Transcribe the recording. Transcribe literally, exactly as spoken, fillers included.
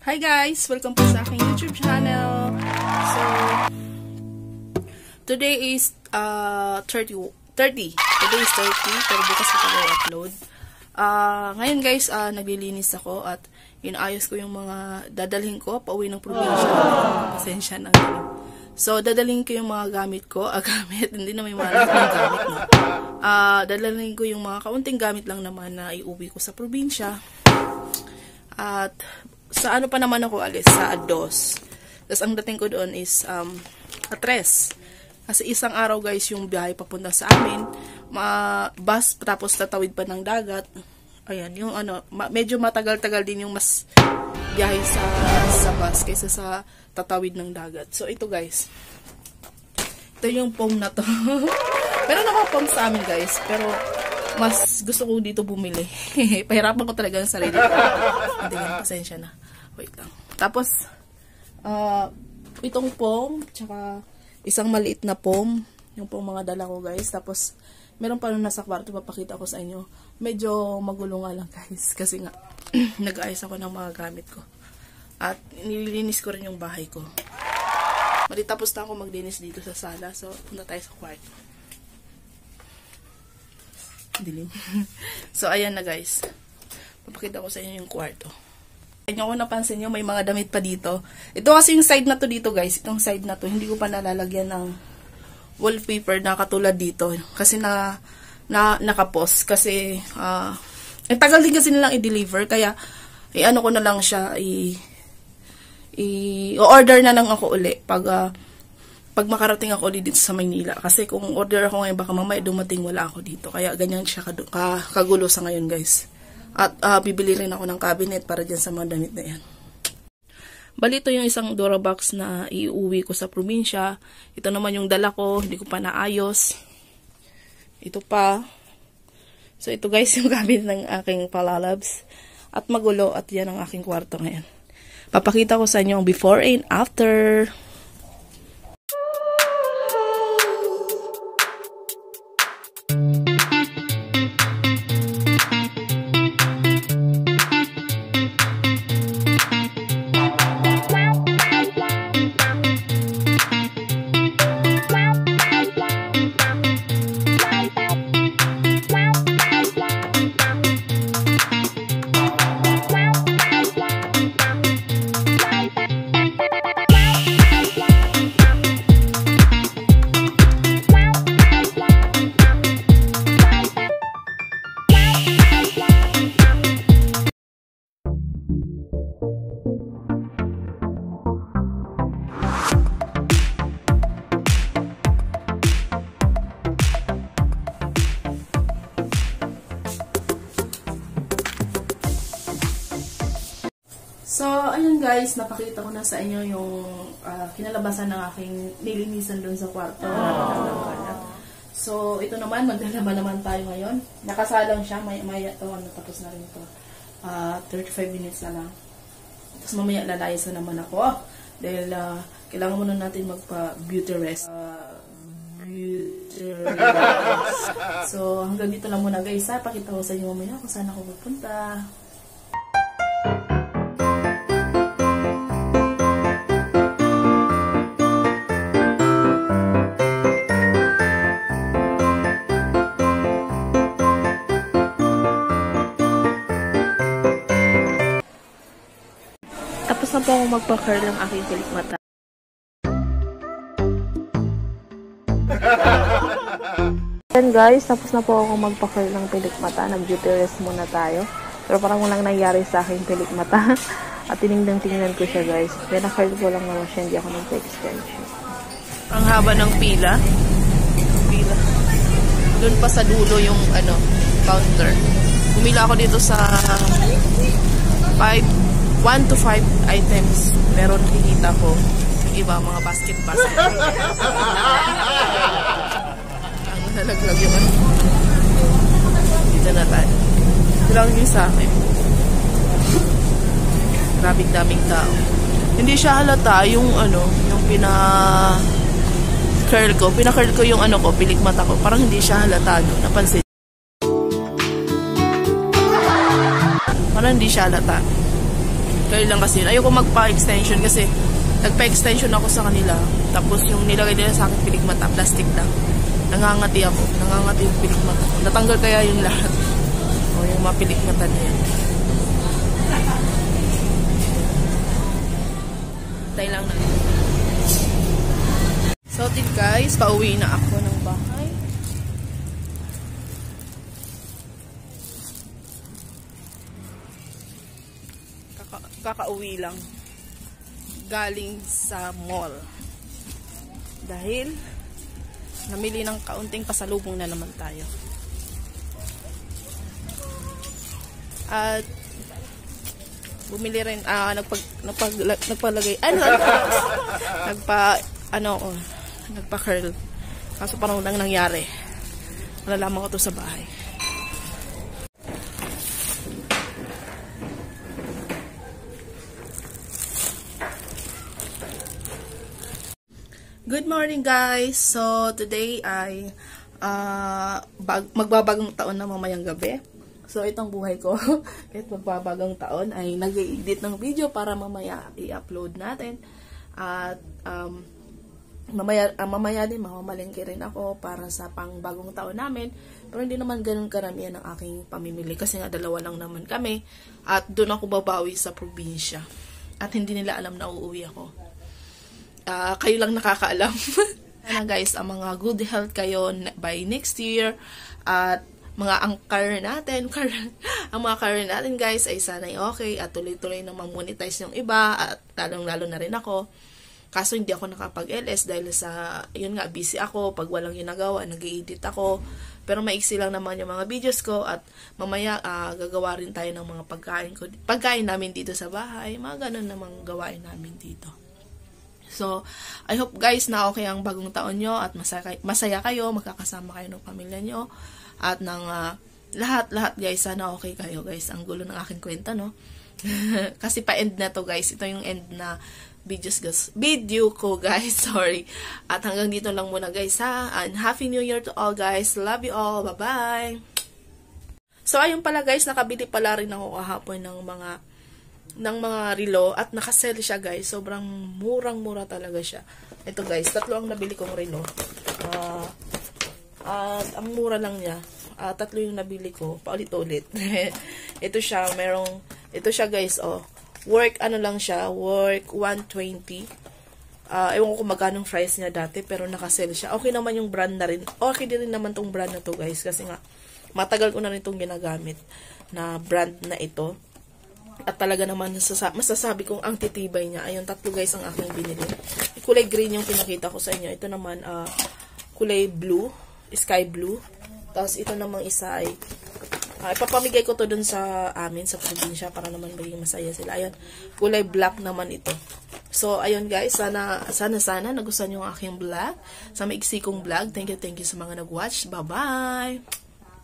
Hi guys! Welcome po sa aking YouTube channel. So, today is uh, thirty. thirty. Today is thirty, pero bukas ko pa i-upload. Uh, ngayon guys, uh, naglilinis ako at inaayos ko yung mga dadalhin ko pauwi ng probinsya. Pasensya na. So, dadalhin ko yung mga gamit ko. Ah, gamit. Hindi na may mga gamit, no? Uh, dadalhin ko yung mga kaunting gamit lang naman na iuwi ko sa probinsya. At sa ano pa naman ako alis? Sa Ados. Tapos ang dating ko doon is um, Atres. Kasi isang araw guys yung biyahe papunta sa amin. Ma bus tapos tatawid pa ng dagat. Ayan, yung ano, ma medyo matagal-tagal din yung mas biyahe sa, sa bus kaysa sa tatawid ng dagat. So ito guys. Ito yung foam na to. Pero naka-foam sa amin guys. Pero mas gusto ko dito bumili. Pahirapan ko talaga ang sarili ko. Hindi nga, pasensya na. Wait lang. Tapos, uh, itong foam, tsaka isang maliit na foam, yung pong mga dala ko guys. Tapos, meron pa rin nasa kwarto, papakita ko sa inyo. Medyo magulo nga lang guys. Kasi nga, nag-aayos ako ng mga gamit ko. At nililinis ko rin yung bahay ko. Malitapos na ako maglinis dito sa sala. So, punta tayo sa kwarto. Dilim. So, ayan na guys. Papakita ko sa inyo yung kwarto. Kanya ko napansin nyo, may mga damit pa dito. Ito kasi yung side na to dito guys. Itong side na to, hindi ko pa nalalagyan ng wallpaper na katulad dito. Kasi na, na nakapos. Kasi, ah, uh, tagal din kasi nilang i-deliver. Kaya, i-ano ko na lang siya, i- i-order na lang ako uli. Pag, ah, uh, pag makarating ako ulit dito sa Maynila. Kasi kung order ako ngayon, baka mamaya dumating wala ako dito. Kaya ganyan siya kagulo sa ngayon guys. At uh, bibili rin ako ng cabinet para dyan sa mga damit na yan. Bali ito yung isang Durabox na iuwi ko sa probinsya. Ito naman yung dala ko. Hindi ko pa naayos. Ito pa. So ito guys yung cabinet ng aking palalabs. At magulo at yan ang aking kwarto ngayon. Papakita ko sa inyo ang before and after. So, ayun guys, napakita ko na sa inyo yung uh, kinalabasan ng aking nilinisan doon sa kwarto. Oh. So, ito naman, maglalaba naman tayo ngayon. Nakasalang siya, may, may ito, ano, tapos na rin ito. Uh, thirty-five minutes na lang. Tapos mamaya lalayas na naman ako. Oh, dahil uh, kailangan muna natin magpa-beauty rest. Uh, beauty rest. So, hanggang dito lang muna guys. Ha? Pakita ko sa inyo mamaya kung saan ako pupunta. Tapos na po ako magpa-curl ng aking pilik mata. Then guys, tapos na po ako magpa-curl ng pilik mata. Nag-beauty rest muna tayo. Pero parang walang nangyari sa aking pilik mata. At tinignan-tingnan ko siya guys. Then na-curl ko lang naman siya. Hindi ako nag-extension. Ang haba ng pila. Pila. Doon pa sa dulo yung ano, counter. Bumila ako dito sa five one to five items. Pero nakikita ko yung iba, mga basket-basket. Ang nalaglag yung ano. Dito na tayo. Ito lang yung sa akin. Grabing-daming tao. Hindi siya halata yung ano, yung pina curl ko. Pina-curl ko yung ano ko, pilik mata ko. Parang hindi siya halata. No? Napansin. Parang hindi siya halata. Curl lang kasi. Ayoko magpa-extension kasi nagpa-extension ako sa kanila. Tapos yung nilagay nila sa akin pilik mata, plastic lang. Nangangati ako. Nangangati yung pilik mata. Natanggal kaya yung lahat. O yung mga pilik mata na yan. Tay lang na. So, tip guys, pauwi na ako ng bahay. Kaka kakauwi lang. Galing sa mall. Dahil, namili ng kaunting pasalubong na naman tayo. At, bumili rin, ah, nagpag, nagpag, nagpalagay, ano, nagpa, ano, oh, nagpa-curl. Kaso parang nang nangyari. Malalaman ko to sa bahay. Good morning guys! So, today ay uh, bag, magbabagong taon na mamayang gabi. So, itong buhay ko, kahit magbabagong taon, ay nag-i-edit ng video para mamaya i-upload natin. At, um, mamaya, uh, mamaya din, mamamalengke rin ako para sa pang bagong taon namin. Pero hindi naman ganun karamihan ng aking pamimili kasi nga dalawa lang naman kami. At doon ako babawi sa probinsya. At hindi nila alam na uuwi ako. Uh, kayo lang nakakaalam. Sana guys, ang mga good health kayo by next year. At mga ang career natin, career, ang mga career natin guys ay sana'y okay at tuloy-tuloy na mag-monetize yung iba at lalong-lalo na rin ako. Kaso hindi ako nakapag-L S dahil sa, yun nga, busy ako. Pag walang ginagawa, nag-i-edit ako. Pero maiksi lang naman yung mga videos ko at mamaya uh, gagawa rin tayo ng mga pagkain ko. Pagkain namin dito sa bahay, mga ganun namang gawain namin dito. So, I hope guys na okay ang bagong taon nyo at masaya, masaya kayo, magkakasama kayo ng pamilya nyo at ng uh, lahat-lahat guys, sana okay kayo guys. Ang gulo ng aking kwenta, no? Kasi pa-end na to guys. Ito yung end na videos guys. Video ko guys, sorry. At hanggang dito lang muna guys ha. And Happy New Year to all guys. Love you all. Bye-bye. So, ayun pala guys, nakabili pala rin ako kahapon ng mga ng mga relo at nakasell siya guys. Sobrang murang-mura talaga siya. Ito guys, tatlo ang nabili kong relo. Uh, at ang mura lang niya. Uh, tatlo yung nabili ko. Paulit-ulit. Ito siya, merong, ito siya guys, oh. Work, ano lang siya, work one twenty. Uh, ewan ko kung magkano price niya dati, pero nakasell siya. Okay naman yung brand na rin. Okay din rin naman tong brand na to guys. Kasi nga, matagal ko na rin itong ginagamit na brand na ito. At talaga naman masasabi kong ang titibay niya. Ayun, tatlo guys ang aking binili. Kulay green yung pinakita ko sa inyo. Ito naman, uh, kulay blue, sky blue. Tapos ito namang isa ay, uh, ipapamigay ko to dun sa amin, sa probinsya, para naman maging masaya sila. Ayun, kulay black naman ito. So, ayun guys, sana, sana, sana, nagustuhan nyo ang aking vlog. Sa maiksi kong vlog. Thank you, thank you sa mga nag-watch. Bye-bye!